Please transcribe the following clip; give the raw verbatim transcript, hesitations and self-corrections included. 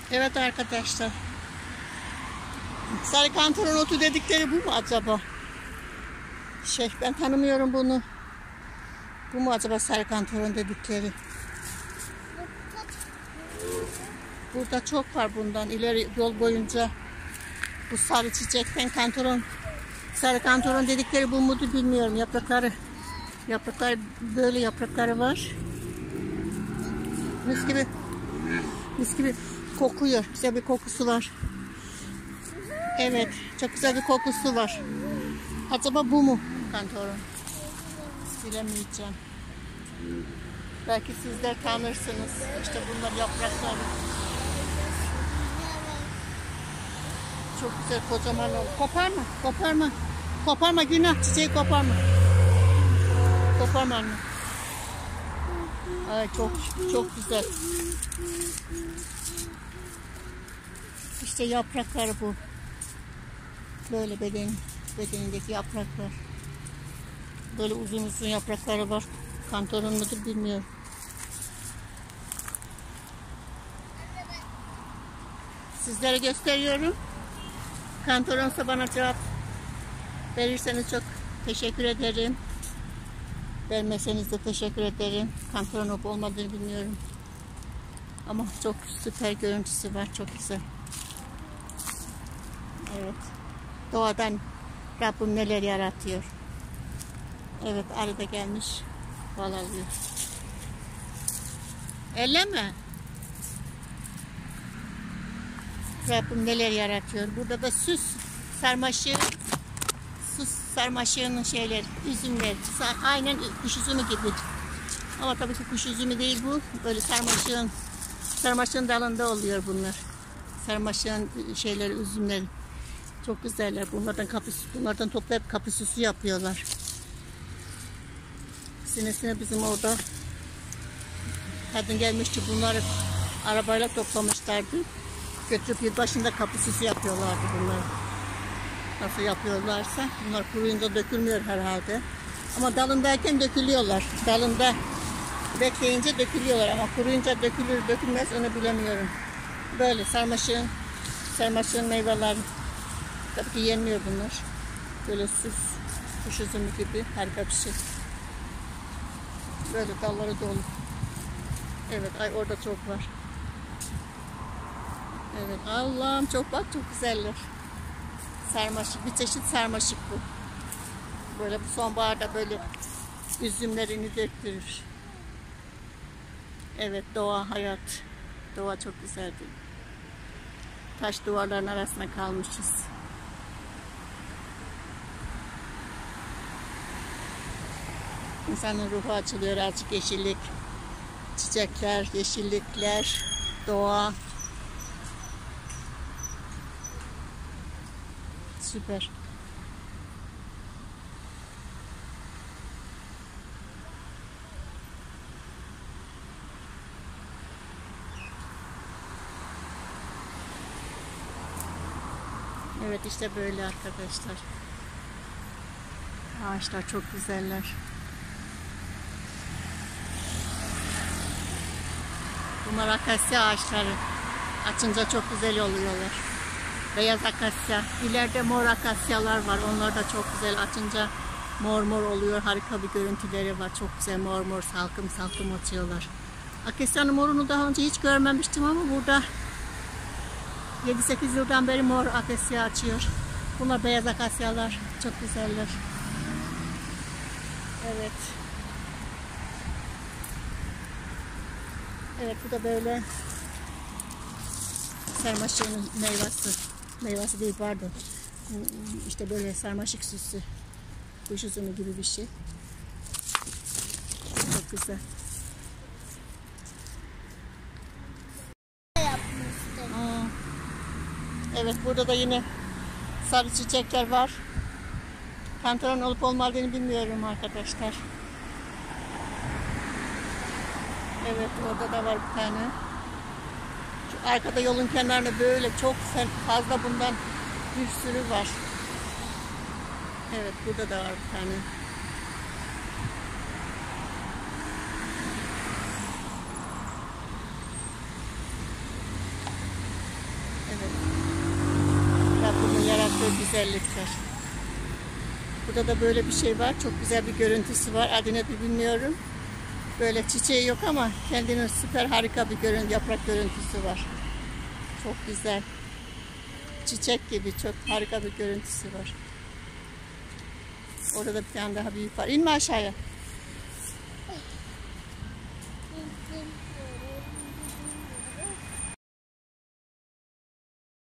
Evet arkadaşlar. Sarı kantaron otu dedikleri bu mu acaba? Şey, ben tanımıyorum bunu. Bu mu acaba sarı kantaron dedikleri? Burada çok var bundan. İleri yol boyunca bu sarı çiçekten kantaron, sarı kantaron dedikleri bu mudur bilmiyorum. Yaprakları, yaprakları böyle yaprakları var. Mis gibi, mis gibi kokuyor. Güzel bir kokusu var. Evet, çok güzel bir kokusu var. Acaba bu mu kantaron? Bilemeyeceğim. Belki sizler tanırsınız. İşte bunlar yaprakları. Çok güzel, kocaman oldu. Koparma, koparma. Koparma, günah. Çiçeği koparma. Koparma anne. Ay çok çok güzel. İşte yaprakları bu. Böyle beden, bedenindeki yapraklar. Böyle uzun uzun yaprakları var. Kantaron mudur bilmiyorum. Sizlere gösteriyorum. Kantaronsa bana cevap verirseniz çok teşekkür ederim. Vermeseniz de teşekkür ederim. Kantaron olup olmadığını bilmiyorum. Ama çok süper görüntüsü var. Çok güzel. Evet. Doğadan Rabbim neler yaratıyor. Evet, arı da gelmiş. Bal alıyor. Elleme. Rabbim neler yaratıyor. Burada da süs sarmaşığı, süs sarmaşığının şeyleri, üzümler. Aynen kuş üzümü gibi. Ama tabii ki kuş üzümü değil bu. Böyle sarmaşığın, sarmaşığın dalında oluyor bunlar. Sarmaşığın şeyleri, üzümleri. Çok güzeller. Bunlardan kapı, bunlardan toplayıp kapı süsü yapıyorlar. Sinesine bizim orada kadın gelmişti. Bunları arabayla toplamışlardı. Götürüp yılbaşında kapı süsü yapıyorlardı bunlar. Nasıl yapıyorlarsa. Bunlar kuruyunca dökülmüyor herhalde. Ama dalındayken dökülüyorlar. Dalında bekleyince dökülüyorlar. Ama kuruyunca dökülür dökülmez onu bilemiyorum. Böyle sarmaşığın, sarmaşığın meyveleri. Tabii ki yenmiyor bunlar. Böyle süs, kuş üzümü gibi harika bir şey. Böyle dalları dolu. Evet, ay orada çok var. Evet, Allah'ım çok bak çok güzeller. Sarmaşık, bir çeşit sarmaşık bu. Böyle bu sonbaharda böyle üzümlerini döktürür. Evet, doğa, hayat. Doğa çok güzeldi. Taş duvarların arasına kalmışız. İnsanın ruhu açılıyor, azıcık yeşillik. Çiçekler, yeşillikler, doğa. Süper. Evet işte böyle arkadaşlar. Ağaçlar çok güzeller. Bunlar akasya ağaçları. Açınca çok güzel oluyorlar. Beyaz akasya. İleride mor akasyalar var. Onlar da çok güzel. Açınca mor mor oluyor. Harika bir görüntüleri var. Çok güzel mor mor salkım salkım açıyorlar. Akasyanın morunu daha önce hiç görmemiştim ama burada yedi sekiz yıldan beri mor akasya açıyor. Bunlar beyaz akasyalar. Çok güzeller. Evet. Evet bu da böyle sarmaşığın meyvesi. Meyvesi değil pardon. İşte böyle sarmaşık süsü. Kuş üzümü gibi bir şey. Çok güzel. Aa. Evet burada da yine sarı çiçekler var. Kantaron olup olmadığını bilmiyorum arkadaşlar. Evet orada da var bir tane. Şu arkada yolun kenarında böyle çok fazla bundan bir sürü var. Evet burada da var bir tane. yaptığı güzellikler. Burada da böyle bir şey var. Çok güzel bir görüntüsü var. Adını da bilmiyorum. Böyle çiçeği yok ama kendinin süper harika bir görüntü, yaprak görüntüsü var. Çok güzel. Çiçek gibi çok harika bir görüntüsü var. Orada da bir tane daha büyük var. İnme aşağıya.